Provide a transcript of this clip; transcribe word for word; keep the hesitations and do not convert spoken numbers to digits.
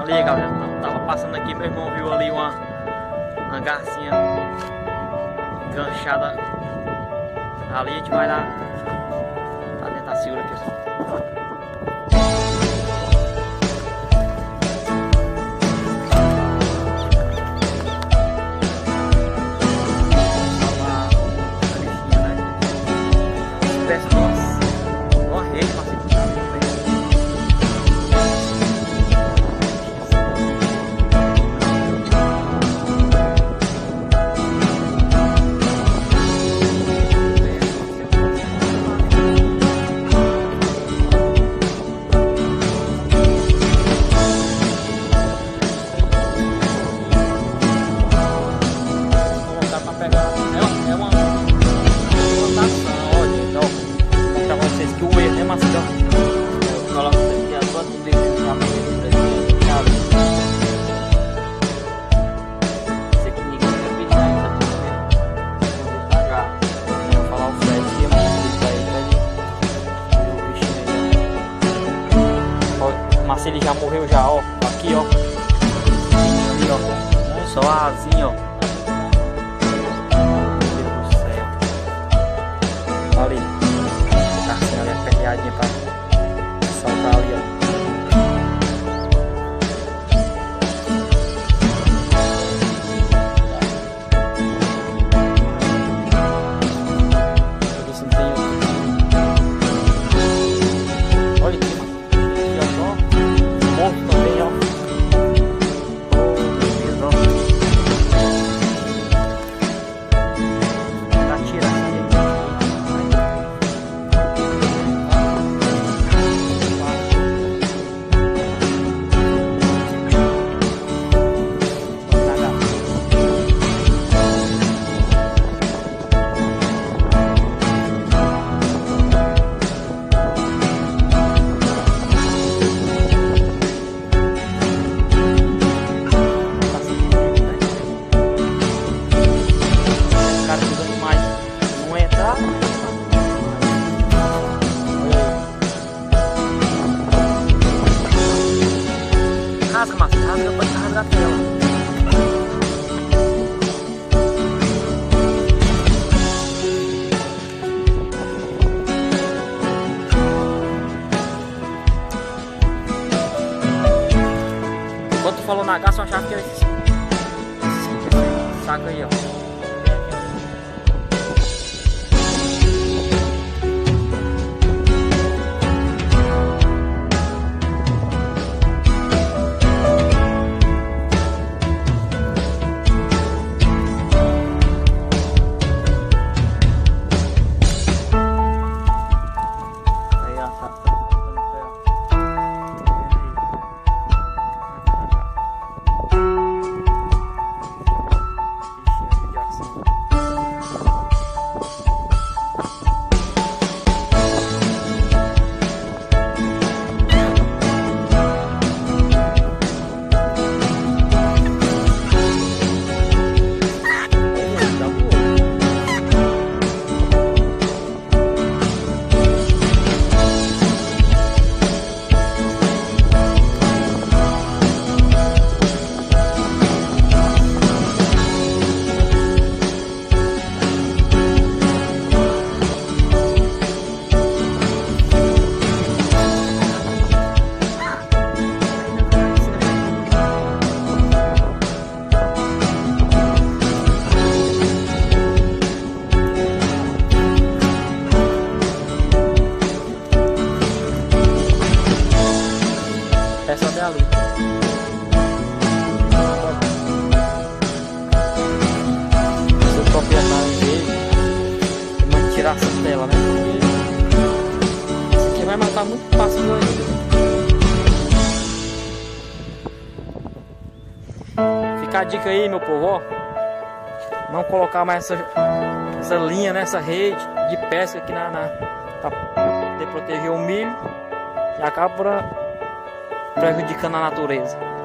Ali, galera, tava passando aqui, meu irmão viu ali uma, uma garcinha enganchada. Ali a gente vai lá, tá dentro da segura aqui, ó. Mas ele já morreu já, ó. Aqui, ó. Ali, ó. Só a asinha, ó. Meu Deus do céu. Ali. Tá assim, ali, aperreadinha pra saltar ali, ó. Rasga, Márcio, rasga, pode rasgar a tela. Enquanto tu falou na gás, eu achava que era esse, esse saco aí, ó. Essa é a luz. Se o proprietário dele manda tirar essa tela, né? Porque isso aqui vai matar muito fácil ainda. Fica a dica aí, meu povo, ó. Não colocar mais essa, essa linha, né? Essa rede de pesca aqui na, na pra poder proteger o milho e acaba por prejudicando a natureza.